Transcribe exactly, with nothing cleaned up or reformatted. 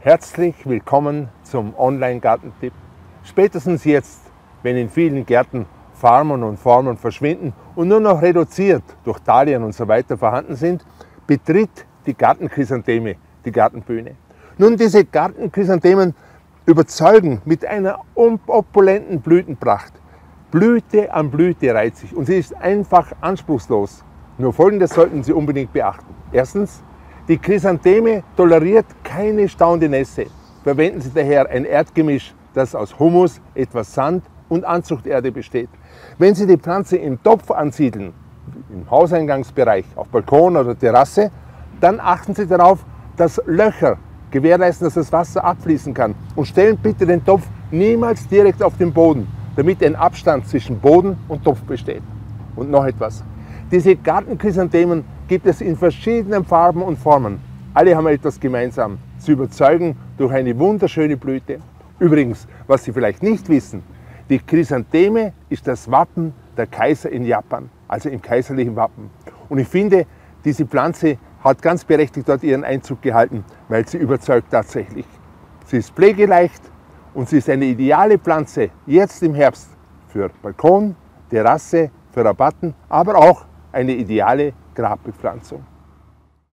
Herzlich willkommen zum Online-Gartentipp. Spätestens jetzt, wenn in vielen Gärten Farmen und Formen verschwinden und nur noch reduziert durch Dahlien und so weiter vorhanden sind, betritt die Gartenchrysantheme die Gartenbühne. Nun, diese Gartenchrysanthemen überzeugen mit einer opulenten Blütenpracht. Blüte an Blüte reiht sich und sie ist einfach anspruchslos. Nur Folgendes sollten Sie unbedingt beachten. Erstens, die Chrysantheme toleriert keine stauende Nässe. Verwenden Sie daher ein Erdgemisch, das aus Humus, etwas Sand und Anzuchterde besteht. Wenn Sie die Pflanze im Topf ansiedeln, im Hauseingangsbereich, auf Balkon oder Terrasse, dann achten Sie darauf, dass Löcher gewährleisten, dass das Wasser abfließen kann. Und stellen bitte den Topf niemals direkt auf den Boden, damit ein Abstand zwischen Boden und Topf besteht. Und noch etwas. Diese Gartenchrysanthemen gibt es in verschiedenen Farben und Formen. Alle haben etwas gemeinsam. Sie überzeugen durch eine wunderschöne Blüte. Übrigens, was Sie vielleicht nicht wissen, die Chrysantheme ist das Wappen der Kaiser in Japan, also im kaiserlichen Wappen. Und ich finde, diese Pflanze hat ganz berechtigt dort ihren Einzug gehalten, weil sie überzeugt tatsächlich. Sie ist pflegeleicht und sie ist eine ideale Pflanze jetzt im Herbst für Balkon, Terrasse, für Rabatten, aber auch eine ideale Grabbepflanzung.